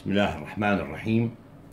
بسم الله الرحمن الرحيم.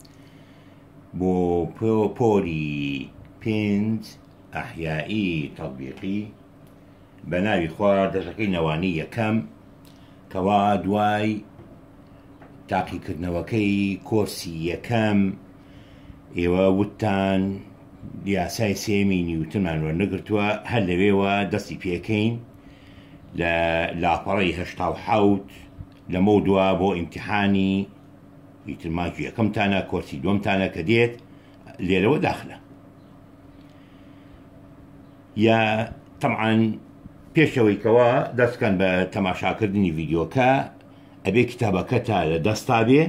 بو بوري بينز أحيائي تطبيقي بناوي خوا دەژەکەی نەوانی یەکەم کەوا دوای تاقیکردنەوەکەی کۆرسی یەکەم ئێوە وتتان یاسای سێمی نیوتنمان وەرنەگرتووە، هەر لەوێوە دەستی پێکەین لە لاپەڕەی 87 لەمە دووە بۆ ئیمتیحانی ئیترماکی یەکەمتانە کۆرسی دووەمتانە کە دێت لێرەوە داخلە. یا طبعاً پێشەوەی کەوە دەستکەن بە تەماشاکردنی ڤیدیۆکە ئەبێ کتابەکەتە لە دەستا بێ،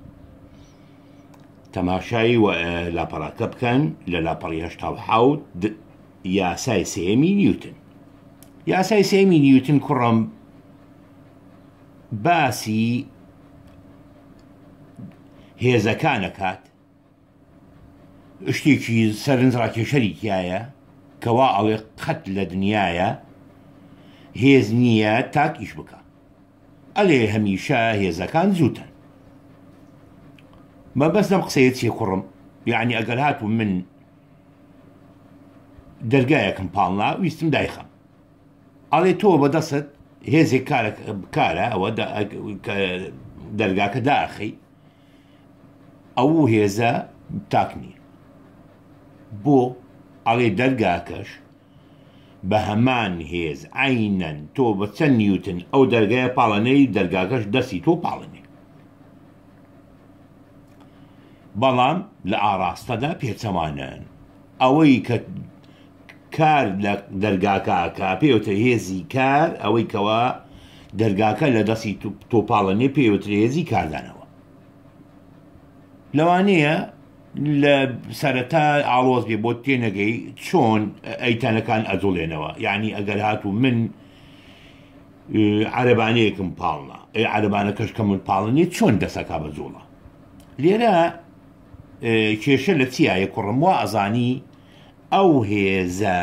تەماشای لاپەڕەکە بکەن لە لاپەڕی 87 یاسای سێمی نیوتن. یاسای سێمی نیوتن کوڕم باسی هێزەکانەکات، شتێکی سەرنجڕاکێشەری تایە کەوا ئەوێ قەت لە دنیاە هێز نییە تاک ئیش بکە، ئەلێ هەمیشە هێزەکان زووتن. مەبەست لەم قسەیە چیە کوڕم؟ یعنی ئەگەر هاتوو من دەرگایەکم پاڵنا ویستم دایخەم، ئەڵێ تۆ بەدەست هێزێک کارە ئەوە دەرگاکە داخی، ئەو هێزە تاک نییە بۆ ئەڵێ دەرگاکەش بە هەمان هێز عینەن تۆ بە چەند نیوتن ئەو دەرگایە پاڵەنەی دەرگاکەش دەستی تۆ پاڵنێ، بەڵام لە ئاراستەدا پێچەوانن ئەوەی کە کار لە دەرگاکە پێوتە هێزی کار، ئەوەی کەوا دەرگاکە لە دەستی تۆ پاڵەنێ پێوترێ هێزی کاردانەوە. لەوانەیە لە سەرەتا ئاڵۆز بێ بۆ تێنەگەی چۆن ئەیتانەکان ئەجوڵێنەوە، یعنی ئەگەر هاتوو من عەرەبانەیەکم پاڵنا عەرەبانەکەش کە من پاڵنێ چۆن دەسەکا بەجوڵە. لێرە کێشە لە چیایە کوڕم؟ وا ئەزانی ئەو هێزە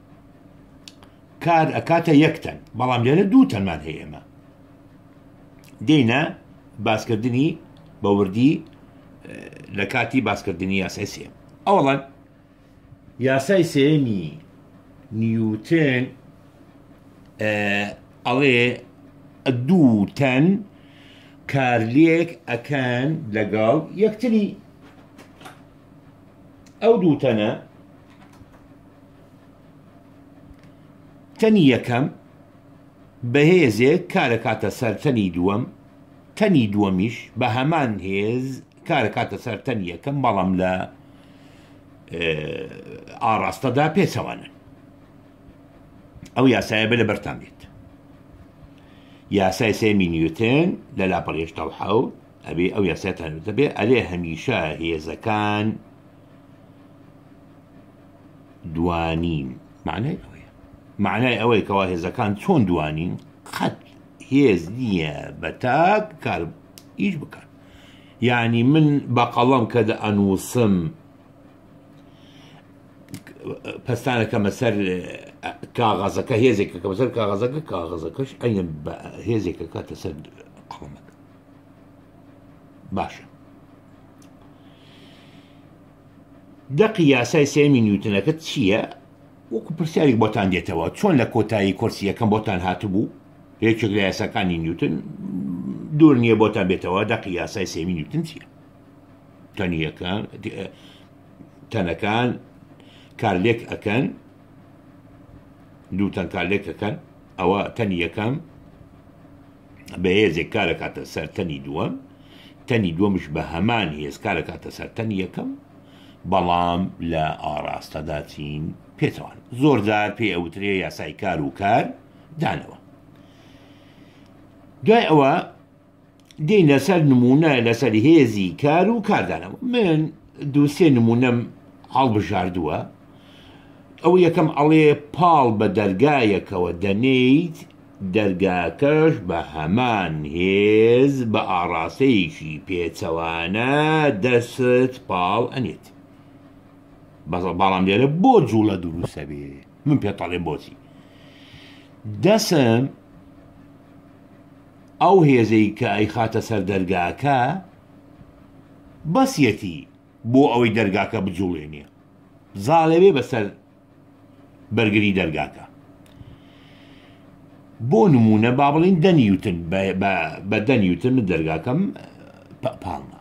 کار ئەکاتە یەکتەن، بەڵام لێرە دوو تەنمان هەیە. ئێمە دێینە باسکردنی بەوردی لە کاتی باسکردنی یاسای سێم. ئەوڵەن یاسای سێمی نیوتن ئەڵێ دوو تەن کارلێک ئەکەن لەگەڵ یەکتری. ئەو دوو تەنە تەنی یەکەم بەهێزێک کارەکاتە سەر تەنی دووەم، تەنی دووەمیش بە هەمان هێز کارەکاتە سەر تەنی یەکەم، بەڵام لە ئاراستەدا پێچەوانن. ئەو یاسایە بە لەبەرتان بێت. یاسای سێمی نیوتن لە لاپەڕی 87 ئەبێ ئەو یاسایەتان دەبێ ئەلێ هەمیشە هێزەکان دوانین. معنای ئەوەیە، معنای ئەوەی کەوا هێزەکان چۆن دوانین، قەت هێز نییە بە تاک کار ئیش بکەن. یعنی من بە قەڵەم کە ئەنووسم پەستانەکەمە سەر کاغەزەکە، هێزێکەکە بەسەر کاغەزەکەش ئەینە هێزێکە کاتە سەر قەڵەمەکە. باشە، دەقی یاسای سێمی نیوتنەکەت چییە؟ وەکو پرسیارێک بۆتان دێتەوە، چۆن لە کۆتایی کۆرسی یەکەم بۆتان هاتبوو یەکێک لە یاساکانی نیوتن دوور نییە بۆتان بێتەوە دەقی یاسای سێمی نیوتن چییە. تەنەکان کارلێک ئەکەن، دوو تەن کارلێک ئەکەن، ئەوە تەنی یەکەم بە هێزێک کارەکاتە سەر تەنی دووەم، تەنی دووەمش بە هەمان هێز کارەکاتە سەر تەنی یەکەم، بەڵام لە ئاراستەدا چین پێچەوان. زۆر جار پێ ئەوترێ یاسای کار و کار دانەوە. دوای ئەوە دێین لەسەر نمونە لەسەر هێزی کار و کاردانەوە. من دووسێ نمونەم هەڵبژاردووە. ئەو یەکەم ئەڵێ پاڵ بە دەرگایەکەوە دەنێیت، دەرگاکەش بە هەمان هێز بە ئاڕاستەیەکی پێچەوانە دەست پاڵ ئەنێت. بەڵام لێرە بۆ جوڵە دروستە بێ، من پێتەڵێم بۆچی. دەسم ئەو هێزەی کە ئەی خاتە سەر دەرگاکە بەسیەتی بۆ ئەوەی دەرگاکە بجوڵێنێ زاڵەوێ بەسەر بەرگری دەرگاکە بۆ نمونە با بڵین دەنیوتن بە دەنیوتن دەرگاکەم پاڵمە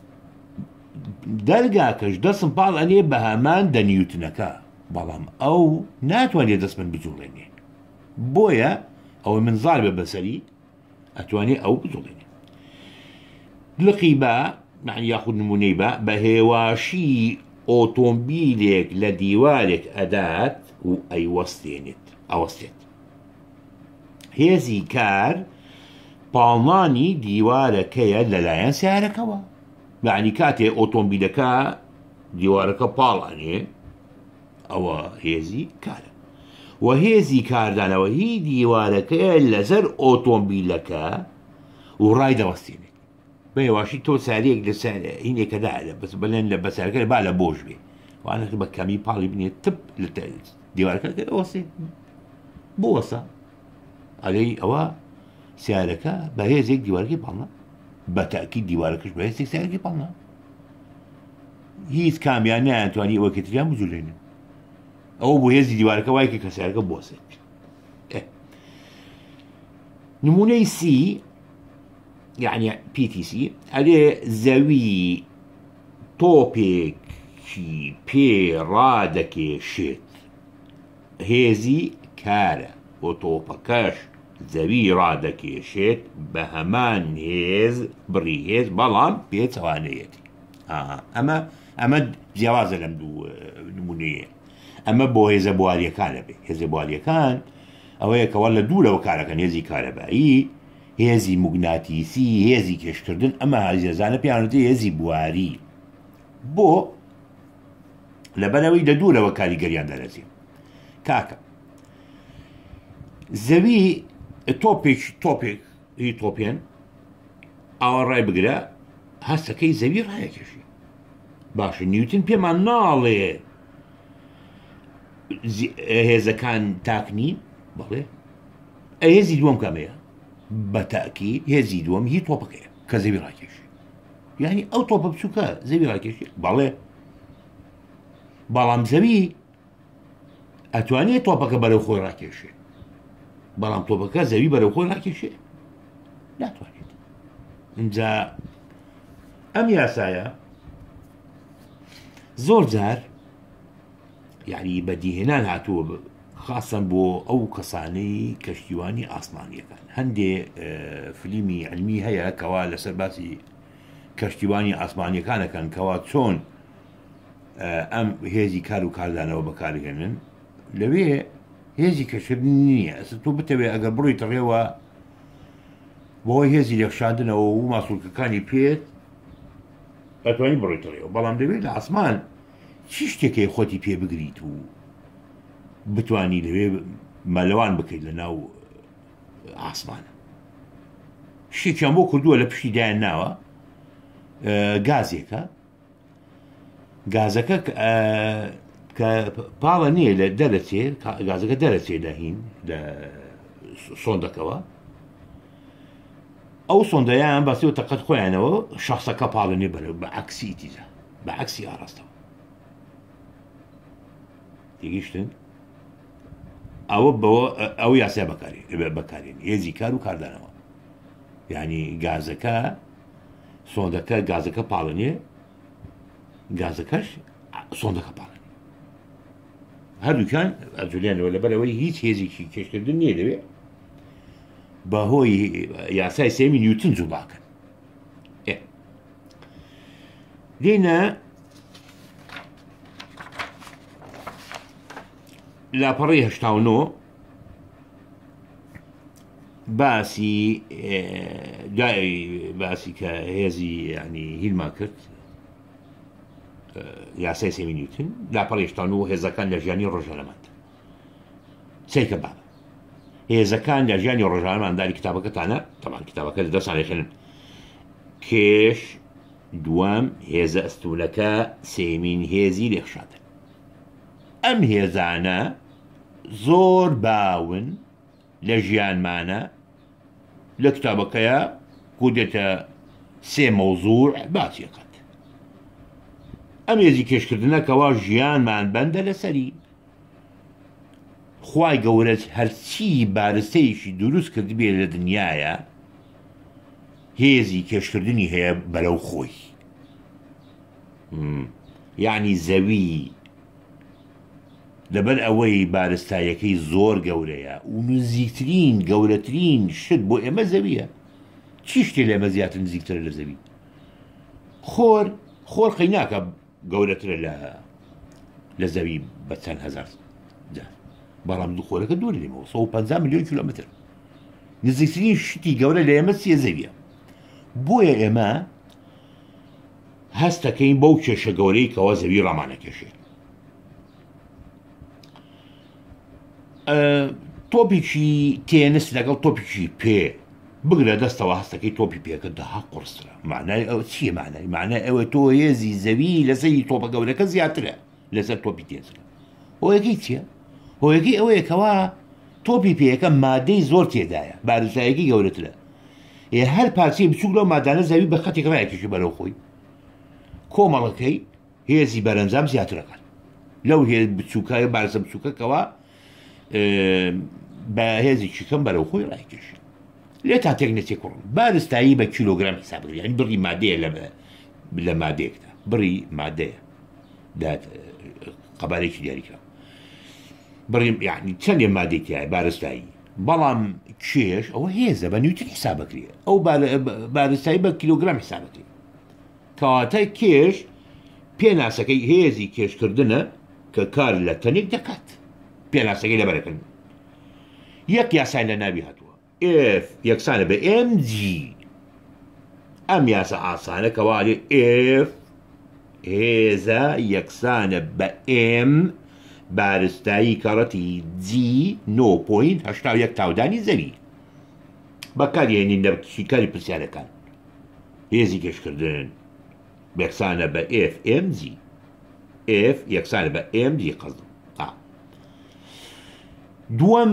دەرگاکەش دەستم پاڵ ئەنێ بە هەمان دەنیوتنەکە بەڵام ئەو ناتوانێت دەست من بجوڵێنێ بۆیە ئەوەی من زار بە بەسەری ئەتوانێت ئەو بجوڵێنێ لقی بە معنی یاخود نمونەی بە هێواشی ئۆتۆمبیلێک لە دیوارێک ئەدات و ئەیوەستێنێت ئەوەستێت هێزی کار پاڵمانی دیوارەکەیە لەلایەن سیارەکەەوە معنی کاتێ ئۆتۆمبیلەکە دیوارەکە پاڵ ئەنێ ئەوە هێزی کارە و هێزی کاردانەوە هی دیوارەکەیە لەسەر ئۆتۆمبیلەکە و ڕای دەوەستێنێت بە هێواشی تۆ ساریەک لە هینێکەدا بەس بەلێن لە بەسەرەکە با لە بۆش بێ وانە بە کەمی پاڵی بنێت تپ لە دیوارەکە ئەوەسێ بۆ وەسە ئەلەی ئەوە سیارەکە بە هێزێک دیوارەکەی پاڵنا بە تاکید دیوارەکەش بە هێزێک سیارەکەی پاڵنا هیچ کامیان نەیانتوانی ئەوە کەتریان بجوڵێنن ئەوە بۆ هێزی دیوارەکە وایکە کە سیارەکە بۆسێت نمونەی سی يعني PTC ئەلێ زەوی تۆپێکی پێ ڕادەکێشێت هێزی کارە بۆ تۆپەکەش زەوی ڕادەکێشێت بە هەمان هێز بڕی هێز بەڵام پێچەوانەیەتی ئەمە جیاوازە لەم دوو نمونەیە ئەمە بۆ هێزە بواریەکانە بێ هێزە بواریەکان ئەوەیە کەوە لە دوورەوە کارەکەن هێزی کارەبایی هێزی موگناتیسی هێزی کێشکردن ئەمە هەزیێزانە پیانوتی هێزی بواری بۆ لەبەرەوەی لە دوورەوە کاریگەریان دەرەزی کاکە زەوی تۆپێک هی تۆپێن ئاوا ڕای بگرە هەستەکەی زەوی ڕایەکێشی باشە نیوتن پێمان ناڵێ هێزەکان تاکنی بەڵێ هێزی دووەم کامەیە بە تاکید هێزی دووەم هی تۆپەکەیە کە زەوی ڕاکێشی یعنی ئەو تۆپە بچووکە زەوی ڕاکێشی بەڵێ بەڵام زەوی ئەتوانێت تۆپەکە بەرەو خۆی ڕاکێشێ بەڵام تۆپەکە زەوی بەرەو خۆی ڕاکێشێ ناتوانێت اینجا ئەم یاسایە زۆر جار یعنی بەدیهێنان هاتووە خاصن بۆ ئەو کەسانەی کەشتیوانی ئاسمانیەکان هەندێ فلیمی علمی هەیە کەوا لەسەر باسی کەشتیوانی ئاسمانیەکانەکەن کەوا چۆن ئەم هێزی کار و کاردانەوە بەکارهێنن لەوێ هێزی کەشتن نییە ئەس تۆ بتەوێ ئەگەر بڕۆی تەڕێەوە بۆی هێزی لێخشاندنەوە و ماسوولکەکانی پێت ئەتوانی بڕۆی تەڕێەوە بەڵام دەوێت لە ئاسمان چی شتێکی خۆتی پێ بگریت و بتوانی لەوێ مەلەوان بکەیت لە ناو ئاسمانە شتێکیان بۆ کردووە لە پشتی دایان ناوە گازێکە گازەکە کە پاڵە نییە لە دەرەچێت گازەکە دەرەچێت لە هین لە سۆندەکەەوە ئەو سۆندەیان بەسیەوە تەقەت خۆیانەوە شخصەکە پاڵنێ بەرە بە عکسی تیزە بە عکسی ئاراستەوە تێگەیشتن ئەوە ئەو یاسای بەکارێن هێزی کار و کاردانەوە یعنی گازەکە سۆندەکە گازەکە پاڵنێ گازەکەش سۆندەکە پاڵنێ هەردووکان ئەجولیانەوە لەبەرەوەی هیچ هێزێکی کێشکردن نییە لەوێ بەهۆی یاسای سێمی نیوتن جوڵاکەن دێنە لاپەڕی 89 باسی کە هێزی ینی هیلما کرد یاسای سێمی نیوتن لاپەڕی 89 هێزەکان لە ژیانی ڕۆژانەمەند سیرکە بابە هێزەکان لە ژیانی ڕۆژانەمانداری کتابەکەتانە تەمان کتابەکە لە دەسان لێخێنن کێش دووەم هێزە ئەستوونەکە سێمین هێزی لێخشاندن ئەم هێزانە زۆر باون لە ژیانمانە لە کتابەکەیە کودێتە سێ مەوزوع باسیەکەات ئەم هێزی کێشکردنەکەەوە ژیانمان بەندە لەسەری خوای گەورە هەرچی بارستەیەکی دروست کرد بێ لە دنیاە هێزی کێشکردنی هەیە بەرەو خۆی یعنی زەوی لەبەر ئەوەی بارستایەکەی زۆر گەورەیە و نزیکترین گەورەترین شت بۆ ئێمە زەویە چی شتێ لێمە زیاتر نزیکترە لە زەوی خۆر قەیناکە گەورەترە لە زەوی بە چەند هەزار بەڵام دوو خۆرەکە دوور لێمەوە 150 ملیۆن کیلۆمتر نزیکترین شتی گەورە لە ئێمە چیە زەویە بۆیە ئێمە هەستەکەین بەو کێشە گەورەی کەەوە زەوی ڕامانەکێشێت تۆپێکی تێنس لەگەڵ تۆپێکی پێ بگرە دەستەوە هەستەکەی تۆپی پێکە دەها قورسرە معنای ئەو چییە معنای ئەوە تۆ هێزی زەوی لەسەری تۆپە گەورەکە زیاترە لەسەر تۆپی تێنسەکە هۆیەکەی چییە؟ هۆیەکەی ئەوەیەکەوە تۆپی پێەکە مادەی زۆر تێدایە بارزایەکی گەورەترە هەر پارچەی بچووک لەو مادانە زەوی بە خەتێک ڕایەکێکی بەرەو خۆی کۆمەڵەکەی هێزی بەرەنجام زیاترەکەن لەو هێز بچووکە بارزە بچووکەکەەوە بە هێزێکی کەم بەرەو خۆی ڕایکێشێت لێ تا تێک نەچێ کوڕ بارستایی بە کیلۆگرام حساب بکرێت یعنی بڕی مادەیە لە مادەیەکدا بڕی مادەیە قەبارێکی دیاریکرا بڕی یعنی چەندێ مادێکیایە بارستایی بەڵام کێش ئەوە هێزە بە نیوتن حساب بکرێت ئەو بارستایی بە کیلۆگرام حساب بکرێت کەواتە کێش پێناسەکەی هێزی کێشکردنە کە کار لە تەنێک دەکات پێناسەکەی لەبەرەکەن یەک یاسای لە ناوی هاتووە F یەکسانە بە mg ئەم یاسە ئاسانە کەوالێ F هێزە یەکسانە بە M بارستایی کەڕەتی G 9.81 تاودانی زەوی بەکارهێنین لە کاری پرسیارەکان هێزی کێشکردن یەکسانە بە FMG F یەکسانە بە MG قەزم دووەم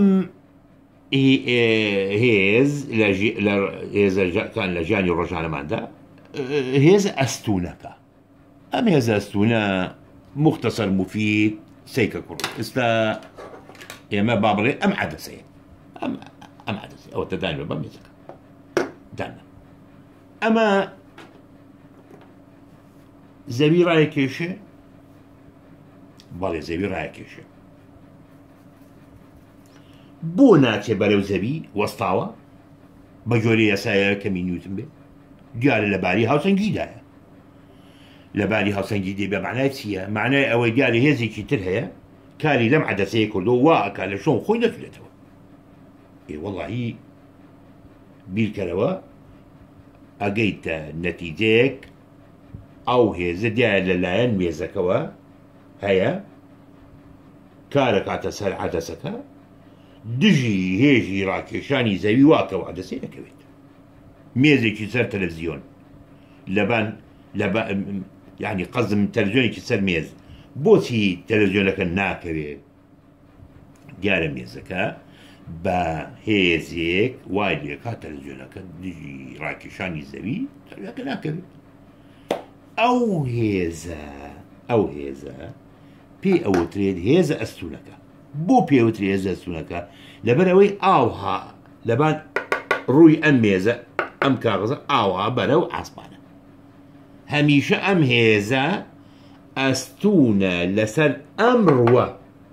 هێز هێزەکان لە ژیانی ڕۆژانەماندا هێز ئەستونەکە ئەم هێز ئەستونە مختصر مفید سەیکە کوڕ ئێستا ئێمە با بڵێ ئەم عەدەسەیە ئەم عەدەسە ئەوە تەدانوە بەم هێزەکە دانە ئەمە زەوی ڕایەکێشێ بەڵێ زەوی ڕایەکێشێ بۆ ناچێ بەرەو زەوی وەستاوە بە جۆرە یاسایە کەمی نیوتن بێ دیارە لەباری هاوسەنگیدایە لەباری هاوسەنگی دێ بە معنای چییە؟ معنای ئەوەی دیارە هێزێکی تر هەیە کاری لەم عەدەسەیە کردو وا ئەکا لە شۆن خۆی نەتوێتەوە وەڵاهی بیرکەرەوە ئەگەیتە نەتیجەیەک ئەو هێزە دیارە لەلایەن مێزەکەوە هەیە کارەکاتە سەر عەدەسەکە دژی هێژی ڕاکێشانی زەوی واکەوە عەدەسەی نەکەوێت مێزێکی سەر تەلەڤیزیۆن لەبان یعنی قەزم تەلەڤیزیۆنێکی سەر مێز بۆچی تەلەڤیزیۆنەکە ناکەوێت دیارە مێزەکە بە هێزێک وای لێکا تەلەڤیزیۆنەکە دژی ڕاکێشانی زەوی تەلەڤیزیۆنەکە ناکەوێت ئەو هێزە پێی ئەوترێت هێزە ئەستونەکە بۆ پێوتری هێزە ئەستونەکە لەبەر ئەوەی ئاوها لەبان ڕووی ئەم مێزە ئەم کاغزە ئاوا بەرەو ئاسمانە هەمیشە ئەم هێزە ئەستونە لەسەر ئەم ڕووە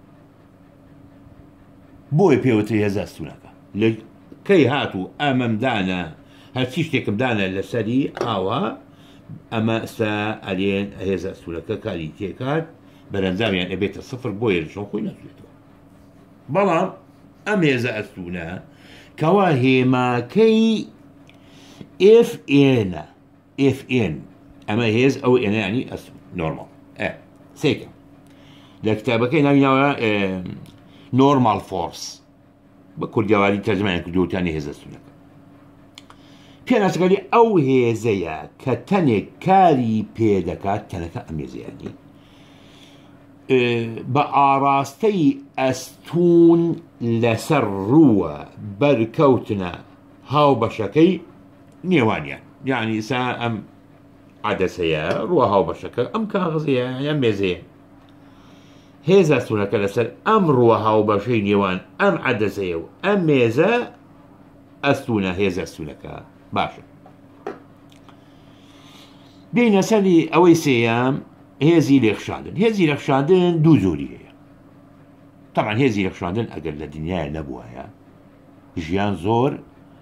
بۆی پێوتری هێزە ئەستونەکە کەی هاتوو ئەمەمدانە هەرچی شتێکم دانە لەسەری ئاوا ئەمە ئەستا ئەلێن هێزە ئەستونەکە کاری تێکات بەرەنجامیان ئەبێتە سفر بۆ ێرشۆن خۆی نەتوێتەوە بەڵام ئەم هێزە ئەستونە کەوا هێماکەی FN ئەمە هێز ئەو ئێنەیانی ئەستون نۆرماڵ سێکە لە کتابەکەی ناویناوە نۆرمال فۆرس بە کوردیاواری تەرجمەیان کردووتانی هێزە ئەستونەکە پێناسەکەی ئەو هێزەیە کە تەنێک کاری پێدەکات تەنەکە ئەم هێزەیانی بە ئاراستەی ئەستون لەسەر ڕووە بەرکەوتنە هاو بەشەکەی نێوانیان یعنی ئێستا عدسەیە ڕووە هاوبەشەکە ئەم کاغزەیە یان مێزەیە هێز ئەستوونەکە لەسەر ئەم ڕووە هاوبەشەی نێوان ئەم عدەسەیە و ئەم مێزە ئەستوونە هێز ئەستوونەکە باشە. بینە سەری ئەوەی سێیام هێزی لێخشاندن. هێزی لێخشاندن دوو زۆری هەیە. طبعا هێزی لێخشاندن ئەگەر لە دنیاە نەبووایە ژیان زۆر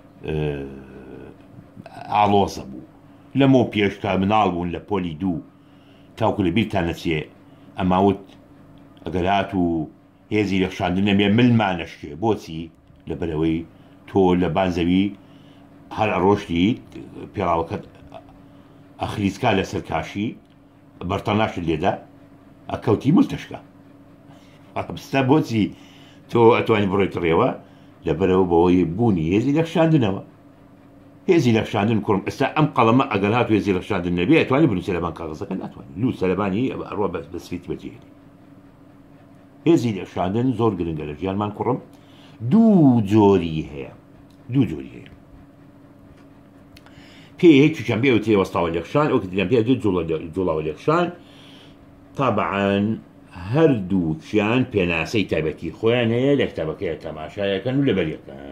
ئاڵۆزە بوو. لەمە پێشتا مناڵ بوون لە پۆلی دوو تاوکو لە بیرتان نەچێ ئەماوت ئەگەر هات و هێزی لێخشاندن نەبێ ملمانەشکێ بۆچی لەبەرەوەی تۆ لە بانزەوی هەر ئەڕۆشتی پێڵاوەکەت ئەخلیسکا لەسەر کاشی بەرتەناشت لێدا ئەکەوتی ملتەشکە ئەبستە بۆچی تۆ ئەتوانی بڕۆیت ڕێوە لەبەرەوە بەوەی بوونی هێزی لەخشاندنەوە. هێزی لەخشاندن کوڕم ئێستا ئەم قەڵەمە ئەگەر هات هێزی لەخشاندن نەبێ ئەتوانی بنووسێ لەبان کاغزەکە ناتوانێت لوو سەربانی ڕۆ بەسفیت بەجێهێنێ. هێزی لێخشاندن زۆر گرنگە لە ژیانمان کوڕم. دوو جۆری هەیە دوو جۆری هەیە پێیەکیان پێ وتێ وەستاوە لێخشان ئەو دیان پێ جوڵاوە لێخشان تابعاان هەردووکیان پێناسەی تایبەتی خۆیان هەیە لە کتابەکەی تەماشایەکەن و لەبەریەکەن.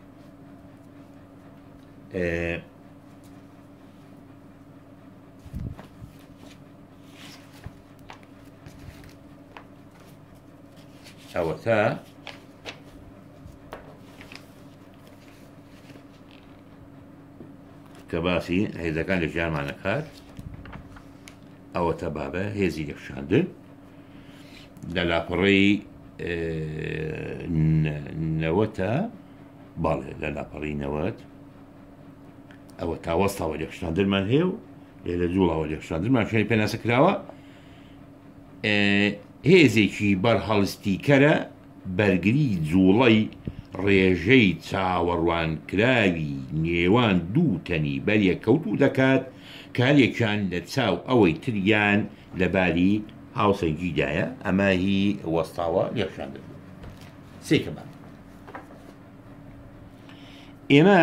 ئەوەتە کە باسی هێزەکان لە ژیانمانەکات ئەوەتە بابە هێزی لێخشاندن لە لاپەڕەی نەوەتە باڵێ لە لاپەڕی نەوەت ئەوە تاوەستاوە لێخشاندنمان هەیە و لە جوڵاوە لێخشاندنمان شوێنی پێناسە کراوە. هێزێکی بەرهەڵستیکەرە بەرگری جوڵەی ڕێژەی چاوەڕوانکراوی نێوان دوو تەنی بەریەکەوت و دەکات کارێکیان لە چاو ئەوەی تریان لەباری هاوسەنگیدایە ئەمە هی وەستاوە لێخشاندن. سێکەمە ئێمە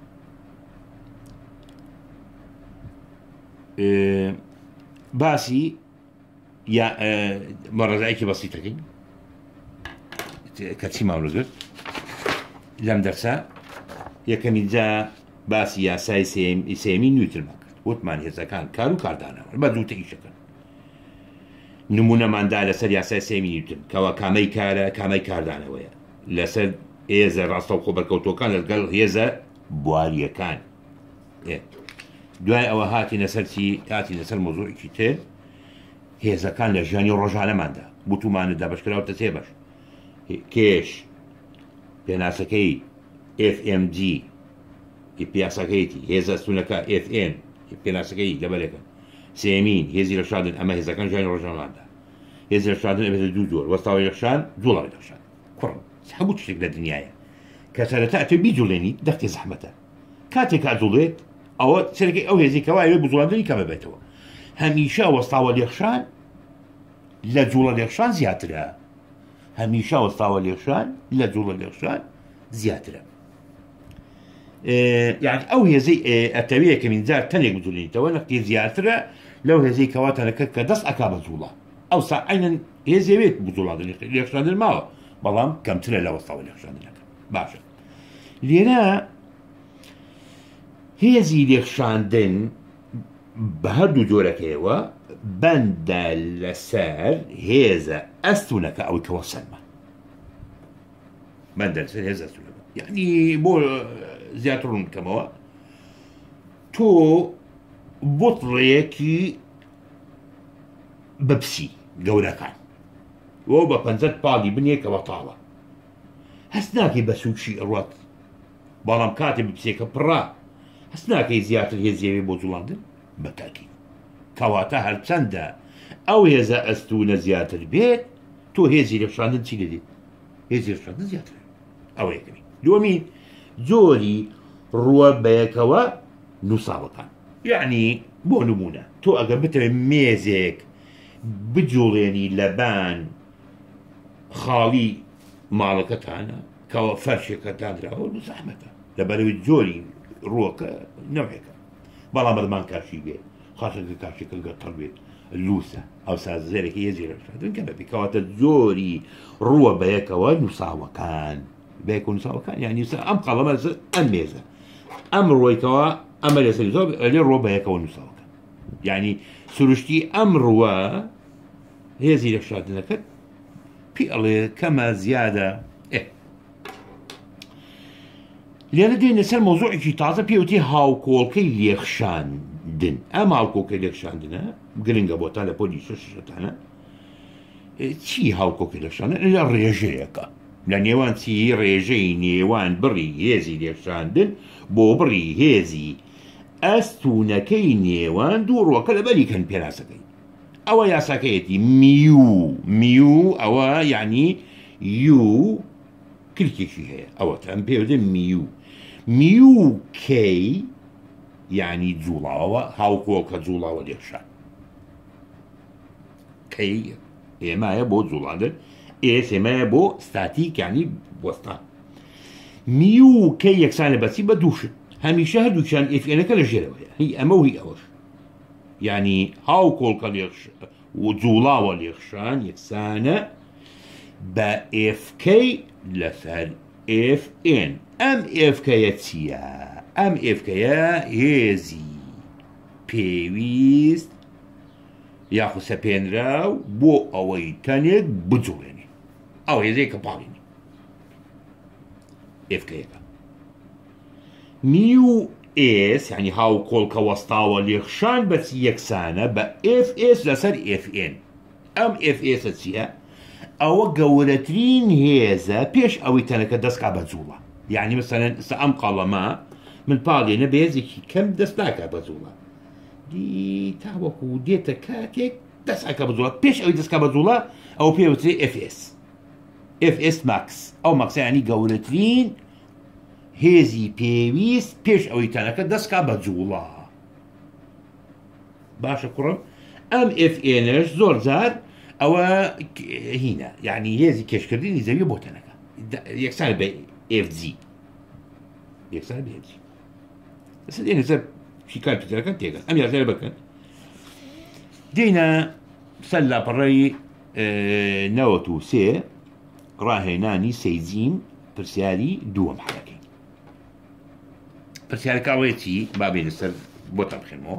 باسی یا مەڕەزایەکی بەسیتەکەین کە چی ماوەزرد لەم دەرسە یەکەمی جا باسی یاسای سێمی نیوتنمان کرد وتمان هێزەکان کار و کاردانەوە بە دوو تەیشەکەن نمونەماندا لەسەر یاسای سێمی نیوتن کەوا کامەی کارە کامەی کاردانەوەیە لەسەر هێزە ڕاستە و خۆبەرکەوتەکان لەگەڵ هێزە بواریەکان. دوای ئەوە هاتی لەسەرچی هاتی لەسەر مۆزوعێکی تر هێزەکان لە ژیانی ڕۆژانەماندا بوتومانەدا بەشکراوتە سێ بەش کێش پێناسەکەی FMG پیاسەکەیتی هێزە ئەستوونەکە FN پێناسەکەی لەبەرەکە سێمین هێزی لەخشاندن ئەمە هێزەکان ژیانی ڕۆژانەماندا هێزی لەخشاندن ئەبێتە دوو جۆر وەستاوی لەخشان جوڵاوی لەخشان کوڕم هەموو شتێک لە دنیاە کە سەرەتا ئەتۆ بیجوڵێنی دەختی زەحمەتە کاتێک ئەجوڵێت ئەوە سەرەکەی ئەو هێزی کەوایە بجوڵاندنی کەمە بێتەوە. هەمیشە وەستاوە لێخشان لە جوڵە لێخشان زیاترە هەمیشە وەستاوە لێخشان لە جوڵە لێخشان زیاترە. یعنی ئەو هێزەی ئەتەوی یەکەمین جار تەنێک بجوڵێنیتەوە نەختی زیاترە لەو هێزەی کەواتەنەکە کە دەست ئەکا بە جوڵە ئەوسا عینەن هێزێوێت بجوڵاندنی لێخشاندن ماوە بەڵام کەمترە لە وەستاوە لێخشاندنەکە. باشە لێرە هێزی لێخشاندن بە هەردوو جۆرەکەیەوە بەندە لەسەر هێزە ئەستوونەکە ئەوەی کەوە سەرمە بەندە لەسەر هێز ئەستوونەکە یعنی بۆ زیاتر ڕوون بکەمەوە تۆ بۆتڵەیەکی بەپسی گەورەکان وە بە پەنجەت پاڵی بنێکە بەتاڵە هەست ناکەی بە سوچی ئەڕات بەڵام کاتێ بپسێکە پڕا هەست ناکەی زیاتر هێزیەوێ بۆ جوڵاندن بەتاکی کەواتە هەرچەندە ئەو هێزە ئەستوونە زیاتر بێت تۆ هێزی لێخشاندن چی دەدێت هێزی لێخشاندن زیاتر ئەوە یەکەمی. دووەمین جۆری ڕووە بەیەکەوە نووساوەکان یعنی بۆ نمونە تۆ ئەگەر بتەوێت مێزێک بجوڵێنی لەبان خاڵی ماڵەکەتانە کەەوە فەرشێکەتاندراوە زەحمەتە لەبەرەوەی جۆری ڕووەکە نەوەیەکە بەڵام بەدەمان کاشی بێ خاصەکە کاتێکە گەتەڵ بێت لووسە ئەو سازەرێکی هێزی لەشاندن کە بەبێ کەواتە زۆری ڕووە بە یەکەوە نووساوەکان بەیەک و نووساوەکان یانی ئەم قەڵەمە ئەم مێزە ئەم ڕۆیتەوە ئەمە لەسەری زۆر لێ ڕۆ بە یەکەوە نووساوەکان یعنی سروشتی ئەم ڕووە هێزی لەشاندنەکەت پێ ئەڵێ کەمە زیادە لێرە دێنە سەر مۆزوعێکی تازە پێوتی هاوکۆڵکەی لێخشاندن ئەم هاوکۆڵکەی لێخشاندنە گرنگە بۆتان لە پۆلی شەشتانە چی هاوکۆڵکەی لێخشاندن لە ڕێژەیەکە لە نێوان چی ڕێژەی نێوان بڕی هێزی لێخشاندن بۆ بڕی هێزی ئەستونەکەی نێوان دوو ڕۆکە لە بەریکەن پێناسەکەی ئەوە یاساکەیەتی میو ئەوە یعنی یو کلکێکی هەیە ئەوە ئەم پێوتە میو کەی یعنی جوڵاوە هاوکۆڵکە جوڵاوە لێخشان کەی ئێمایە بۆ جوڵاندن ئێمایە بۆ ستاتیک یعنی بۆستان میو کەی یەکسانە بەچی بە دووشت هەمیشە هەردووکیان ئێفێنەکە لە ژێرەوەیە هی ئەمە و هی ئەوەش یعنی هاوکۆڵکە و جوڵاوە لێخشان یەکسانە بە ئێفکەی لەسەر ئێفئێن ئەم ئێفکەیە چییە؟ ئەم ئێفکەیە هێزی پێویست یاخو سەپێنراو بۆ ئەوەی تەنێک بجوڵێنێ ئەو هێزەیە کە پاڵێنی ئێفکەیەکە میو ئێس یعنی هاوکۆڵکە وەستاوە لێخشان بەچی یەکسانە بە ئێف لەسەر ئێفئێن ئەم ئێفئێسە چییە؟ ئەوە گەورەترین هێزە پێش ئەوەی تەنەکە دەستکا بە جوڵە یعنی مەسەلەن ئەم قەڵەمە من پاڵێنە بە هێزێکی کەم دەست ناکا بە جوڵە دی تاوەکو دێتە کاتێک دەستکا بە جوڵە پێش ئەوەی دەستکا بە جوڵە ئەو پێوترێ FS ماکس ئەو ماکسە ینی گەورەترین هێزی پێویست پێش ئەوەی تەنەکە دەستکا بە جوڵە باشە کوڕم ئەم FNش زۆر جار ئەوە هینە یعنی هێزی کێشکردنی زەوی بۆ تەنەکە یەکسان بە FG یەکسان بە FG دێنە سەر شیکار پیتەکان تێگەن ئەم یاسەرە بکەن دێنە سەر لاپەڕەی 93 ڕاهێنانی سەیجین پرسیاری دووەم حەڵەکەی پرسیارەکە ئەوەیە چی با بێنە سەر بۆ تەبخێنەوە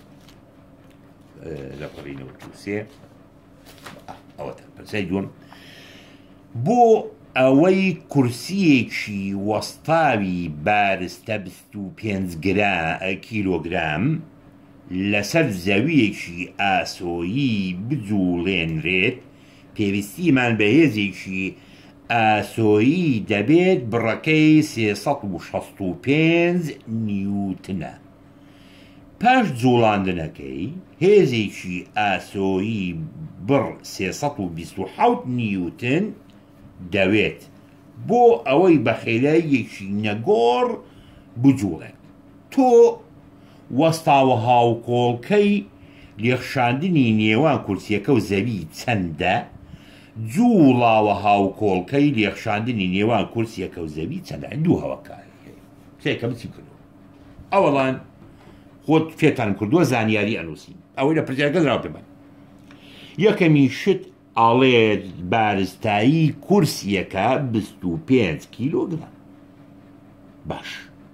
لاپەڕەی 93 ئەوەتە پرسیاری دووەم بۆ ئەوەی کورسیەکی وەستاوی بارستە 25 کیلۆگرام لەسەر زەویەکی ئاسۆیی بجوڵێنرێت پێویستیمان بە هێزێکی ئاسۆیی دەبێت بڕەکەی 365 نیوتنە پاش جوڵاندنەکەی هێزێکی ئاسۆیی بڕ 327 نیوتن دەوێت بۆ ئەوەی بە خێلاییەکی نەگۆڕ بجوڵێت تۆ وەستاوە هاوکۆڵکەی لێخشاندنی نێوان کورسیەکە و زەوی چەندە جوڵاوە هاوکۆڵکەی لێخشاندنی نێوان کورسیەکە و زەوی چەندە دوو هەوەکاری سێکە بچی کردو ئەوەڵان خۆت فێتان کردووە زانیاری ئەنووسین ئەوەی لە پرسیارەکە دراو پێمان یەکەمی شت ئاڵێت بارستایی کورسیەکە 25 کیلۆگرام باش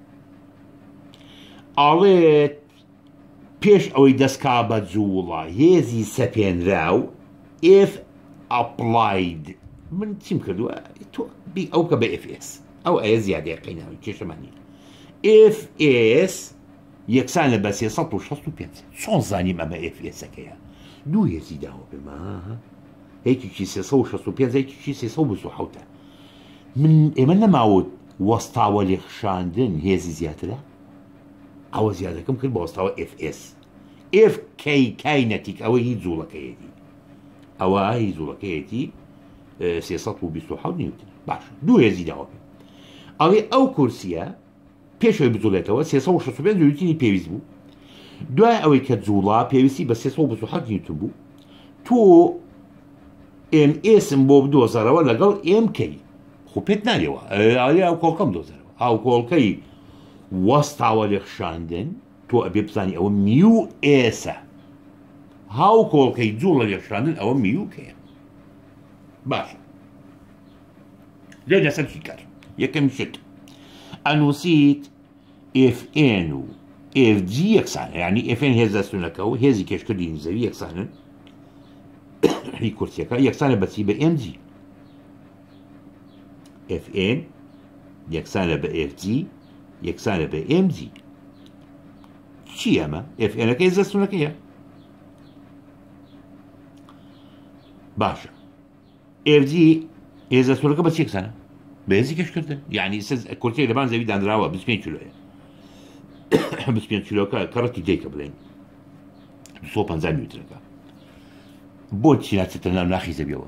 ئاڵێت پێش ئەوەی دەستکا بە جوڵە هێزی سەپێنراو ئف ئەپلاید من چیم کردووە تۆ ئەو کە بە FS ئەو ئەیە زیادەیە قەیناوی کێشەمانی FS یەکسان لە بە 365 چۆن زانیم ئەمە FSەکەیە دوو هێزی داوە پێمە یەکێکی 365 یەکێکی 327 من ئێمە نەماوت وەستاوە لێخشاندن هێزی زیاترە ئەوە زیادەکەم کرد بە وەستاوە FS کای نەتیک ئەوە هیچ جوڵەکەیەتی ئەوە هیچ جوڵەکەیەتی 327 نیوتن باش دوو هێزی داوە پێ ئەڵێ ئەو کورسیە پێشەوەی بجوڵێتەوە 365 نیوتنی پێویست بوو دوای ئەوەی کە جوڵا پێویستی بە 327 نیوتن بوو تۆ MSم بۆ بدۆزەرەوە لەگەڵ MK خۆ پێت نارێەوە ئەو کۆڵکەم دۆزەرەوە هاوکۆڵکەی وەستاوە لێخشاندن تۆ ئەبێ بزانی ئەوە میو ئێسە هاو کۆڵکەی جوڵە لێشاندن ئەوە میوکەیە باشە لێ لەسەر چی کار یەکەم شت ئەنووسیت FN و FG یەکسانە یعنی FN هێز دەستونەکە و هێزی کێشکردنی زەوی یەکسانن هی کورسیەکە یەکسانە بەچی بە MG FN یەکسانە بە FG یەکسانە بە MG چی ئەمە FNەکە هێز دەستونەکەیە باشە FG هێز دەستونەکە بە چی یەکسانە بە هێزی کێشکردن یعنی کورسیەک لەبان زەوی دانراوە 25 کیلۆیە 25 کیلۆکە کەڕەتی دەیکە بڵێن 250 نیوتنەکە بۆ چی ناچێتە ناو ناخی زەویەوە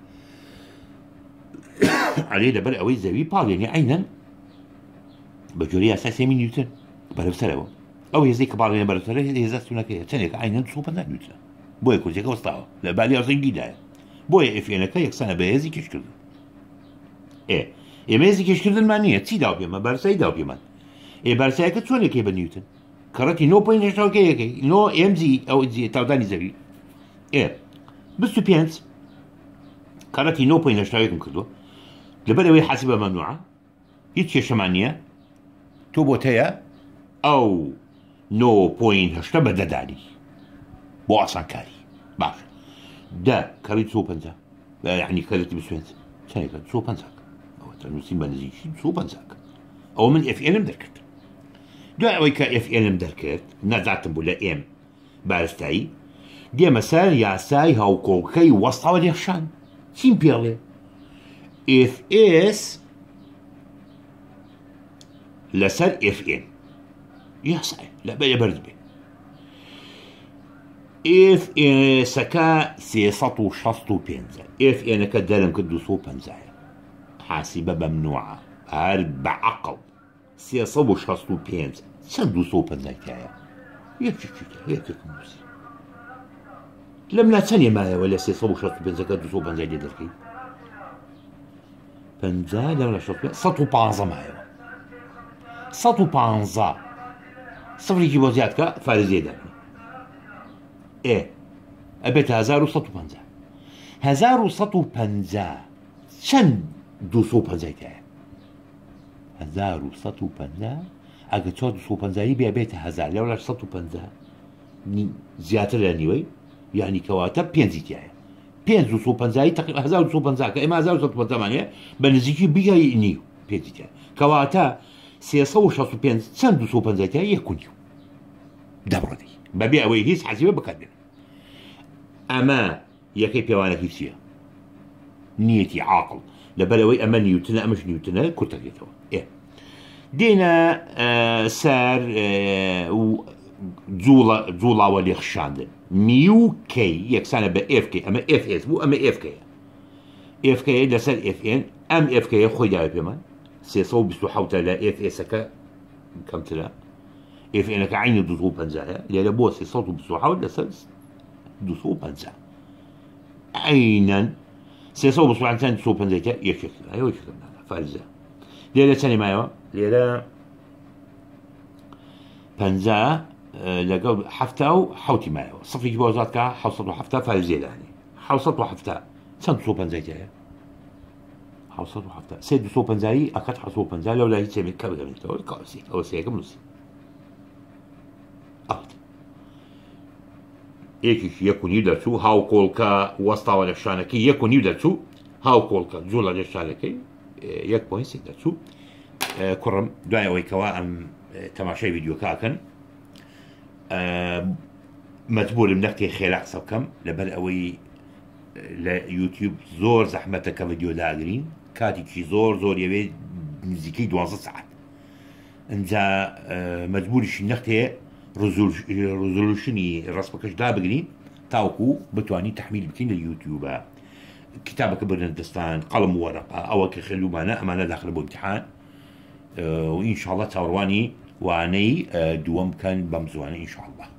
عەلێ لەبەر ئەوەی زەوی پاڵێنی عینەن بە جۆرەی یاسای سێمی نیوتن بەرەوسەرەوە ئەو هێزەی کە پاڵێنە بەرەوسەرە هێز دەستونەکەیە چەندێک عینەن 250 نیوتنە بۆیە کورسیەکە وەستاوە لە بالی هەڵسەنگیدایە بۆیە FNەکە یەکسانە بە هێزی کێشکردن ئێمە هێزی کێشکردنمان نییە چی داو پێمە بەرسایی داو پێمان بەرسایەکە چۆنێکی بە نیوتن کەڕەتی 9.8 MG ئەو تاودانی زەوی 25 کەڕەتی 9.8 کردووە لەبەر ئەوەی حاسبە مەمنوعە هیچ کێشەمان نییە تۆ بۆتەیە ئەو 9.8 بە دەدانی بۆ ئاسانکاری باش دە کەڕی 250 یعنی کەرەتی 25 چەندێکە 250 ئەوە تەنووسین بە نزیکی 250 ئەو من FNم دەرکرد دوای ئەوەی کە FNم دەرکرد نەزاتم بوو لە M بارستایی دێمە سەر یاسای هاوکۆڵکەی وەستاوە لێخشان چیم پێڵێ FS لەسەر FN یاسای لەبەرە بەرز بێ FSەکە 365 FNەکە دەرم کرد 250 حاسبە بەمنوعە هەر بەعەقڵ 365 چەند 250 تایە یەکێکم نووسی لەم لا چەندێ مایەوە لە 365 250 لێ دەرکەی 50 لەم لە 115 مایەوە 115 سفرێکی بۆ زیادکە فارزیە دەبێت ئەبێت 1150 1150 چەند 250 تایە 1150 ئەگە 450 بێ بێتە 1000 لەولا 150 زیاتر لە نیوەی یعنی کەواتە 5 تایە 550 تقریبا 1250 کە ئێمە 1150 مانەیە بە نزیکی بیگای نیو 5 تایە کەواتە 365 چەند 250 تایە یەک و نیو دەبڕێتی بەبێ ئەوەی هیچ حەزیبە بکاتبێن ئەمە یەکەی پێوانەکەی چییە نیەتی عاقڵ لەبەرەوەی ئەمە نیوتنە ئەمەش نیوتنە کورتەکێتەوە دێنە سەر جوڵاوە لێخشاندن میوکەی یەکسانە بە FK ئەمە FS بوو ئەمە FK لەسەر FN ئەم FK خۆی داوای پێمان 327 لە FSەکە کەمترە FNەکە عینی 250 لێرە بۆ 327 لەسەر 250 عینەن 350 یەکێک فارزە لێرە چەندی مایەوە لێرە 50 لەگەڵ 7 مایەوە سفرێکی بۆ زادکە 770 فارزیێدانی 770 چەند 250 تایە 770 سێ 250 ئەکات 750 لەو لای هیچ کە بگەمێتەوە کاسی ئەوە سەیەکەم نووسی یەکێکی 1.5 دەرچوو هاوکۆڵکە وەستاوە لە شانەکەی 1.5 دەرچوو هاوکۆڵکە جوڵە لە شانەکەی 1.3 دەرچوو کوڕم دوای ئەوەی کەوا ئەم تەماشای ڤیدیۆکاکەن مەجبورم نەختی خێرا قسە بکەم لەبەر ئەوەی لە یوتیوب زۆر زەحمەتە کە ڤیدیۆ داگرین کاتێکی زۆر یەوێ نزیکەی 12 ساعت ئەنجا مەجبوریشی نەختێ ڕزولوشنی ڕستمەکەش دابگرین تاوەکو بتوانین تەحمیل بکەین لە یوتیوبە کتابەکە بردن دەستان قەڵم وەرەقە ئەوە کە خێلومانە ئەمانە داخل بۆ امتحان و ئینشاءڵڵا چاوەڕوانی وانەی دووەم بکەن بەم زوانە ئینشاءڵڵا